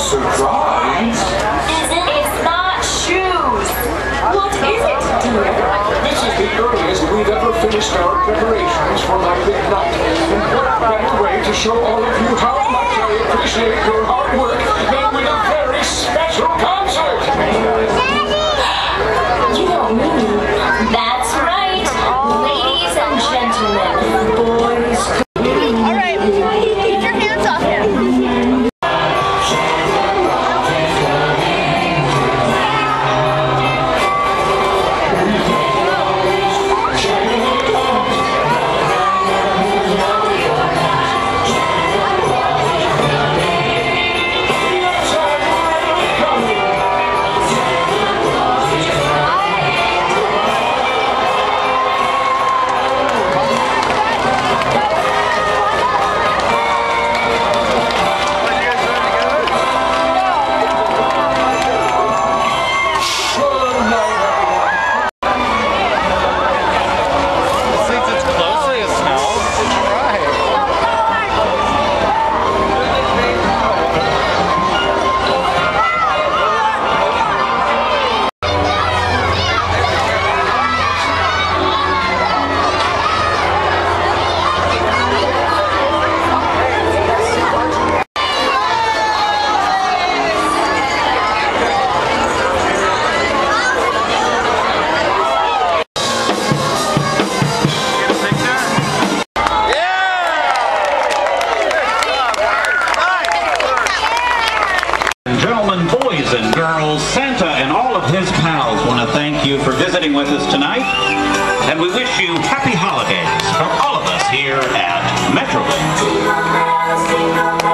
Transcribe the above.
Surprise? It's not shoes. What is it, dear? This is the earliest we've ever finished our preparations for my big night. And what better way to show all of you how much I appreciate your hard work than with a very special concert! You don't mean. That's right. Ladies and gentlemen, boys. All right, keep your hands off him. Gentlemen, boys and girls, Santa and all of his pals want to thank you for visiting with us tonight, and we wish you happy holidays from all of us here at Metrolink.